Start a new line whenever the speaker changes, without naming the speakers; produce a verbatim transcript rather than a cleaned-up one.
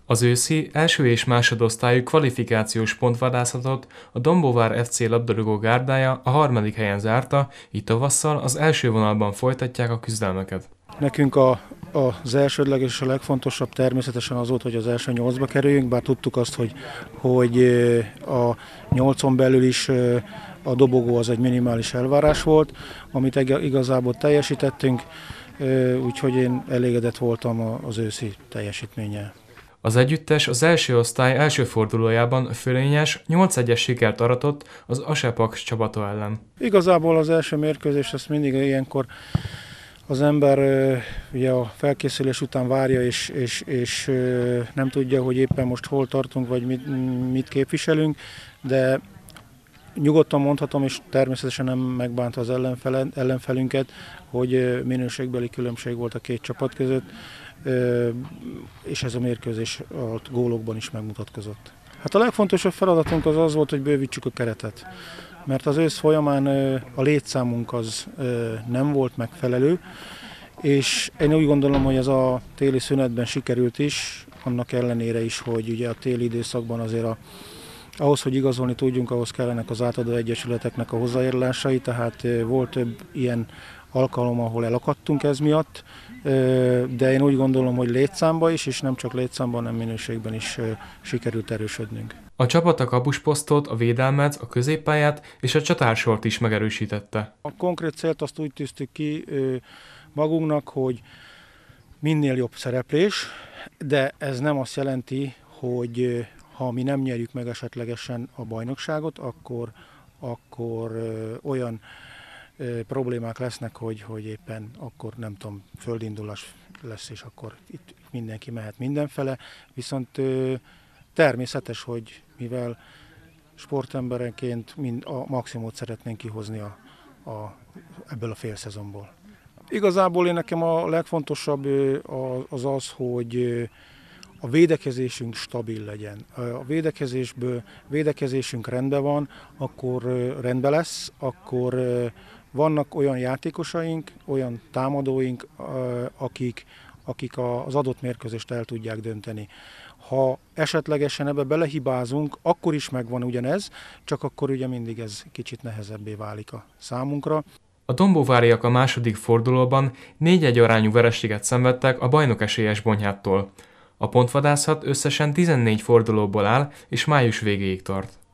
Az őszi első és másodosztályú kvalifikációs pontvadászatot a Dombóvár ef cé labdarúgó gárdája a harmadik helyen zárta, így tavasszal az első vonalban folytatják a küzdelmeket.
Nekünk a, az elsődleges és a legfontosabb természetesen az volt, hogy az első nyolcba kerüljünk, bár tudtuk azt, hogy, hogy a nyolcon belül is a dobogó az egy minimális elvárás volt, amit igazából teljesítettünk, úgyhogy én elégedett voltam az őszi teljesítménnyel.
Az együttes az első osztály első fordulójában fölényes nyolc egyes sikert aratott az Asepaks csapata ellen.
Igazából az első mérkőzés, ezt mindig ilyenkor az ember ugye a felkészülés után várja, és, és, és nem tudja, hogy éppen most hol tartunk, vagy mit, mit képviselünk, de nyugodtan mondhatom, és természetesen nem megbántva az ellenfele, ellenfelünket, hogy minőségbeli különbség volt a két csapat között, és ez a mérkőzés a gólokban is megmutatkozott. Hát a legfontosabb feladatunk az az volt, hogy bővítsük a keretet, mert az ősz folyamán a létszámunk az nem volt megfelelő, és én úgy gondolom, hogy ez a téli szünetben sikerült is, annak ellenére is, hogy ugye a téli időszakban azért a ahhoz, hogy igazolni tudjunk, ahhoz kellenek az átadó egyesületeknek a hozzájárulásai, tehát volt több ilyen alkalom, ahol elakadtunk ez miatt, de én úgy gondolom, hogy létszámban is, és nem csak létszámban, hanem minőségben is sikerült erősödnünk.
A csapat a kapusposztot, a védelmet, a középpályát és a csatársort is megerősítette.
A konkrét célt azt úgy tűztük ki magunknak, hogy minél jobb szereplés, de ez nem azt jelenti, hogy ha mi nem nyerjük meg esetlegesen a bajnokságot, akkor, akkor ö, olyan ö, problémák lesznek, hogy, hogy éppen akkor nem tudom, földindulás lesz, és akkor itt mindenki mehet mindenfele. Viszont ö, természetes, hogy mivel sportemberenként mind a maximumot szeretnénk kihozni a, a, ebből a félszezonból. Igazából én nekem a legfontosabb ö, az az, hogy ö, a védekezésünk stabil legyen. A védekezésből, védekezésünk rendben van, akkor rendben lesz, akkor vannak olyan játékosaink, olyan támadóink, akik, akik az adott mérkőzést el tudják dönteni. Ha esetlegesen ebbe belehibázunk, akkor is megvan ugyanez, csak akkor ugye mindig ez kicsit nehezebbé válik a számunkra.
A dombóváriak a második fordulóban négy egy arányú vereséget szenvedtek a bajnokesélyes Bonyhádtól. A pontvadászat összesen tizennégy fordulóból áll, és május végéig tart.